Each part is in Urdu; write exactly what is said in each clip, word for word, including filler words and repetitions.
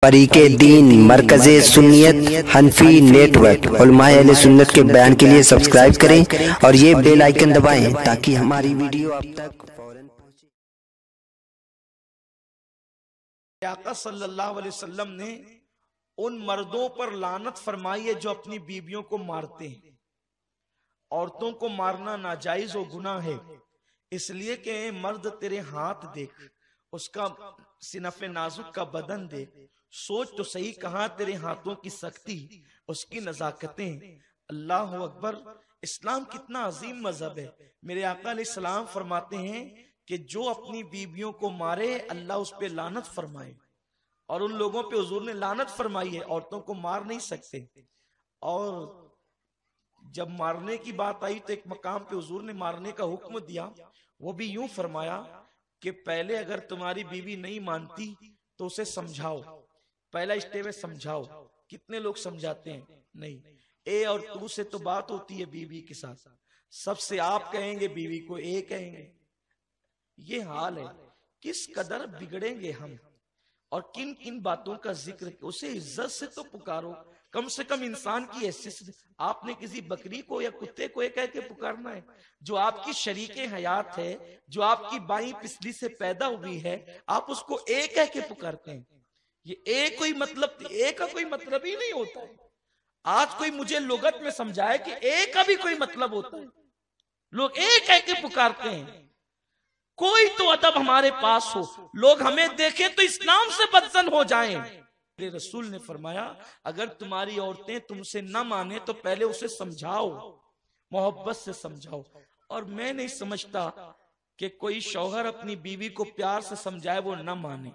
طریق دین مرکز سنیت حنفی نیٹ ورک علماء اہل سنت کے بیان کے لیے سبسکرائب کریں اور یہ بیل آئیکن دبائیں تاکہ ہماری ویڈیو آپ تک فوراً پہنچے۔ آقا صلی اللہ علیہ وسلم نے ان مردوں پر لعنت فرمائی ہے جو اپنی بیویوں کو مارتے ہیں۔ عورتوں کو مارنا ناجائز و گناہ ہے، اس لیے کہ مرد تیرے ہاتھ دیکھ، اس کا صنف نازک کا بدن دیکھ، سوچ تو صحیح کہاں تیرے ہاتھوں کی سختی، اس کی نزاکتیں۔ اللہ اکبر، اسلام کتنا عظیم مذہب ہے۔ میرے آقا علیہ السلام فرماتے ہیں کہ جو اپنی بیویوں کو مارے اللہ اس پہ لعنت فرمائے، اور ان لوگوں پہ حضور نے لعنت فرمائی ہے، عورتوں کو مار نہیں سکتے۔ اور جب مارنے کی بات آئی تو ایک مقام پہ حضور نے مارنے کا حکم دیا، وہ بھی یوں فرمایا کہ پہلے اگر تمہاری بیوی نہیں مانتی تو اسے سمجھاؤ، پہلا اسٹیپ ہے سمجھاؤ۔ کتنے لوگ سمجھاتے ہیں؟ نہیں، اے اور تو سے تو بات ہوتی ہے بیوی کے ساتھ، سب سے آپ کہیں گے، بیوی کو اے کہیں گے۔ یہ حال ہے، کس قدر بگڑیں گے ہم، اور کن کن باتوں کا ذکر، اسے عزت سے تو پکارو، کم سے کم انسان کی حیثیت۔ آپ نے کسی بکری کو یا کتے کو ایک کہہ کے پکارنا ہے؟ جو آپ کی شریک حیات ہے، جو آپ کی بائیں پسلی سے پیدا ہوئی ہے، آپ اس کو ایک کہہ کے پکارتے ہیں۔ یہ ایک کوئی مطلب، ایک کا کوئی مطلب ہی نہیں ہوتا ہے۔ آج کوئی مجھے لغت میں سمجھائے کہ ایک کا بھی کوئی مطلب ہوتا ہے؟ لوگ ایک کہہ کے پکارتے ہیں۔ کوئی تو ادب ہمارے پاس ہو، لوگ ہمیں دیکھیں تو اسلام سے بدزن ہو جائیں۔ میرے رسول نے فرمایا اگر تمہاری عورتیں تم سے نہ مانے تو پہلے اسے سمجھاؤ، محبت سے سمجھاؤ۔ اور میں نہیں سمجھتا کہ کوئی شوہر اپنی بیوی کو پیار سے سمجھائے وہ نہ مانے۔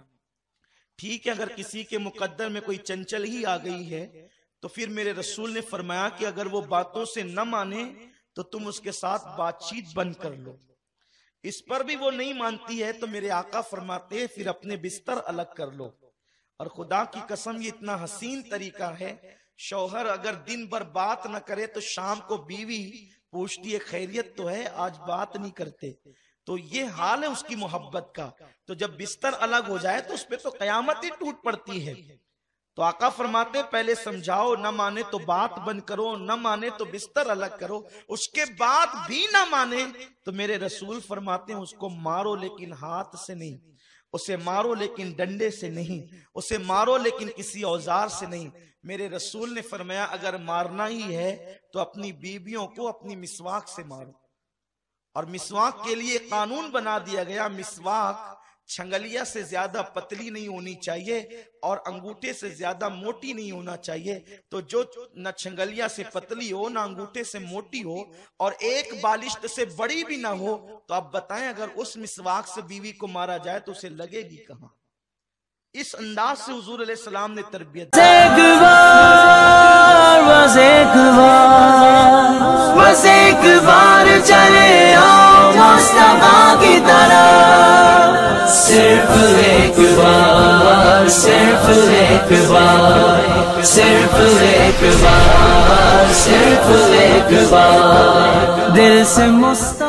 ٹھیک ہے، اگر کسی کے مقدر میں کوئی چنچل ہی آ گئی ہے تو پھر میرے رسول نے فرمایا کہ اگر وہ باتوں سے نہ مانے تو تم اس کے ساتھ بات چیت بند کر لو۔ اس پر بھی وہ نہیں مانتی ہے تو میرے آقا فرماتے ہیں پھر اپنے بستر الگ کر لو۔ اور خدا کی قسم یہ اتنا حسین طریقہ ہے، شوہر اگر دن بھر بات نہ کرے تو شام کو بیوی پوچھتی ہے خیریت تو ہے، آج بات نہیں کرتے، تو یہ حال ہے اس کی محبت کا۔ تو جب بستر الگ ہو جائے تو اس پہ تو قیامت ہی ٹوٹ پڑتی ہے۔ تو آقا فرماتے ہیں پہلے سمجھاؤ، نہ مانے تو بات بند کرو، نہ مانے تو بستر الگ کرو۔ اس کے بعد بھی نہ مانے تو میرے رسول فرماتے ہیں اس کو مارو لیکن ہاتھ سے نہیں، اسے مارو لیکن ڈنڈے سے نہیں، اسے مارو لیکن کسی اوزار سے نہیں۔ میرے رسول نے فرمایا اگر مارنا ہی ہے تو اپنی بیویوں کو اپنی مسواک سے مارو۔ اور مسواک کے لیے قانون بنا دیا گیا، مسواک چھنگلیا سے زیادہ پتلی نہیں ہونی چاہیے اور انگوٹھے سے زیادہ موٹی نہیں ہونا چاہیے۔ تو جو نہ چھنگلیا سے پتلی ہو نہ انگوٹھے سے موٹی ہو اور ایک بالشت سے بڑی بھی نہ ہو، تو آپ بتائیں اگر اس مسواک سے بیوی کو مارا جائے تو اسے لگے گی کہاں؟ اس انداز سے حضور علیہ السلام نے تربیت ایک بار بس ایک بار بس ایک بار چلے آؤ مصطفیٰ کی طرح، صرف ایک بار صرف ایک بار صرف ایک بار صرف ایک بار دل سے مصطفیٰ